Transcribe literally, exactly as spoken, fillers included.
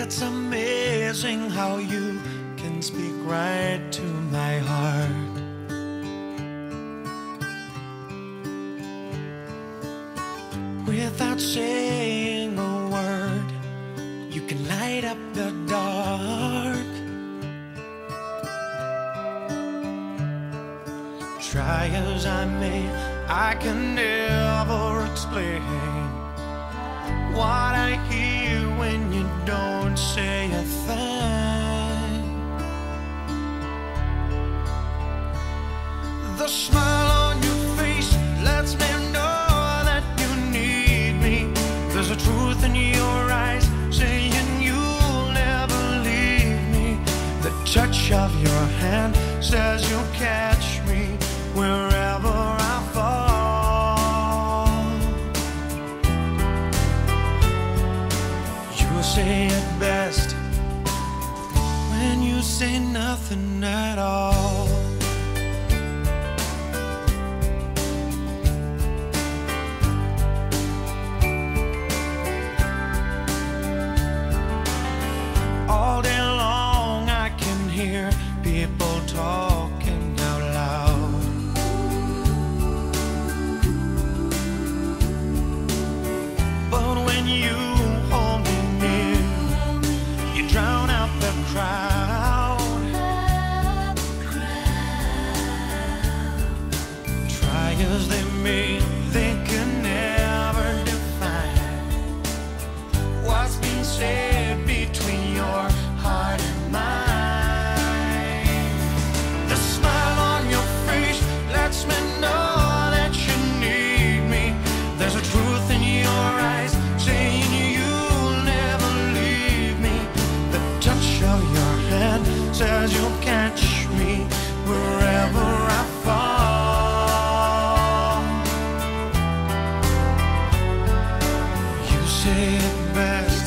It's amazing how you can speak right to my heart. Without saying a word, you can light up the dark. Try as I may, I can never explain what I hear when you don't say a thing. The smile on your face lets me know that you need me. There's a truth in your eyes saying you'll never leave me. The touch of your hand says you'll catch me wherever I fall. You say it best when you say nothing at all. All day long I can hear people talking out loud. But when you hold me near, you drown out the crowd. Try as they may, they can never define what's being said between your heart and mine. The smile on your face lets me know that you need me. There's a truth in your eyes saying you'll never leave me. The touch of your hand says you'll catch me wherever I fall. You say it best